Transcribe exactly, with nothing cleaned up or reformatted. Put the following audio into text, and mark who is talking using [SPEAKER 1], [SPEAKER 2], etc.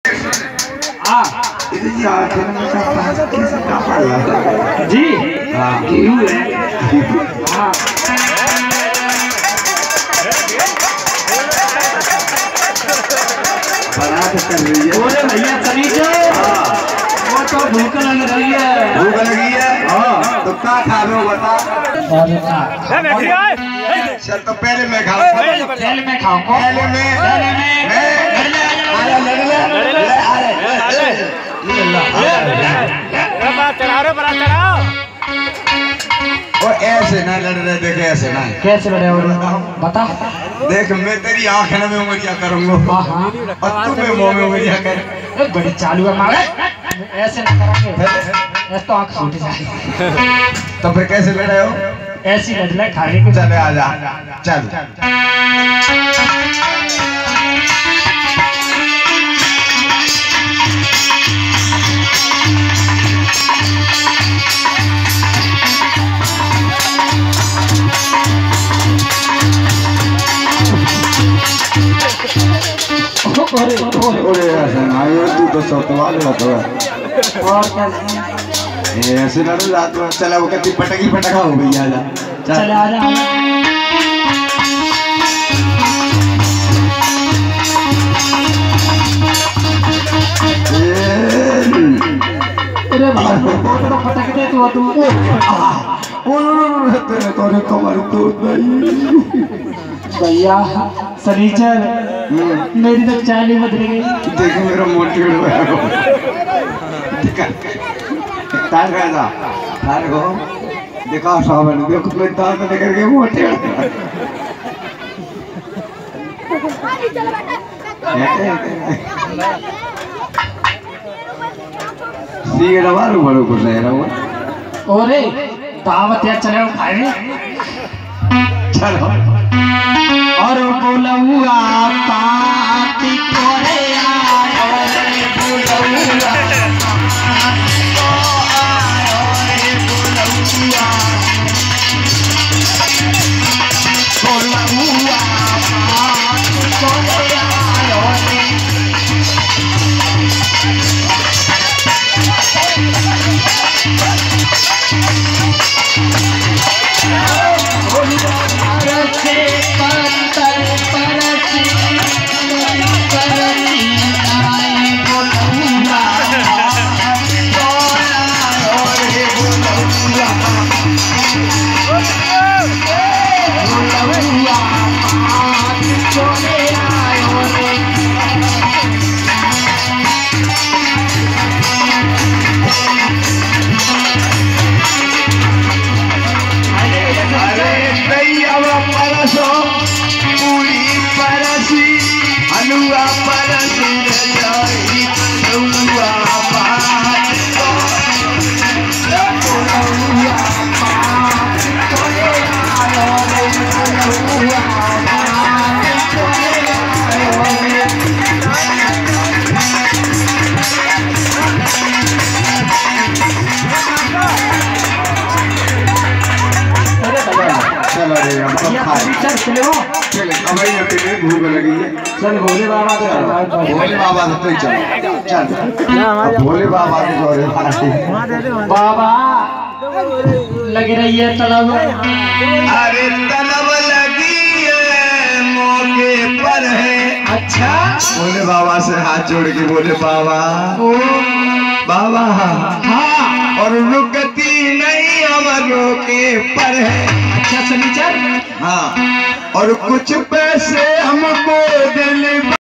[SPEAKER 1] हाँ जी हाँ हाँ बोले भैया सनीचर वो तो भूख लग रही है।
[SPEAKER 2] भूख लगी है हाँ तो क्या खा रहे हो बता। चल तो पहले मैं खाऊं।
[SPEAKER 1] पहले मैं खाऊं
[SPEAKER 2] पहले मैं
[SPEAKER 1] पहले मैं
[SPEAKER 2] वो ऐसे ना लड़ रहे देखे ऐसे ना
[SPEAKER 1] कैसे लड़े हो बता।
[SPEAKER 2] देख मैं तेरी आँख में उंगलियां करूंगा और तू मैं मुंह में उंगलियां कर।
[SPEAKER 1] बड़ी चालू है मारे ऐसे ना करेंगे ऐसे तो आँख फूट जाएगी।
[SPEAKER 2] तो फिर कैसे लड़ रहे हो।
[SPEAKER 1] ऐसी लड़ ले खाने को
[SPEAKER 2] चले आजा चल।
[SPEAKER 1] ओरे
[SPEAKER 2] ओरे ऐसे ना ये तू तो सब तो वाले होता है
[SPEAKER 1] और क्या
[SPEAKER 2] ऐसे ना रात में चला वो कहती पटकी पटका हो गई आजा
[SPEAKER 1] चल आजा। अरे भाई तो पटक दे तू तू
[SPEAKER 2] तेरे तोरे कमर तो नहीं
[SPEAKER 1] भैया सनीचर मेरी तो चाल ही बदल गई।
[SPEAKER 2] देखो मेरा मोटी हो गया तार गया था तार को देखा सावन देखो मैं दांत लेकर के मोटे हो गया। सीए रवारू बड़ो कुछ नहीं रहा
[SPEAKER 1] ओरे दावत या चले खाए
[SPEAKER 2] चलो
[SPEAKER 1] और बोलौआ पाती कोरे आयो रे बोलौआ को आयो रे बोलौआ बोलौआ पाती कोरे आयो रे।
[SPEAKER 2] भूख लगी है
[SPEAKER 1] चल भोले बाबा
[SPEAKER 2] भोले बाबा तो चल चल भोले बाबा
[SPEAKER 1] बाबा लग रही है तलब।
[SPEAKER 2] अरे तलब लगी है मौके पर है।
[SPEAKER 1] अच्छा
[SPEAKER 2] भोले बाबा से हाथ जोड़ के बोले बाबा बाबा
[SPEAKER 1] हाँ
[SPEAKER 2] और रुकती नहीं अमरों के पर है।
[SPEAKER 1] अच्छा सनीचर
[SPEAKER 2] हाँ और कुछ पैसे हमको दिल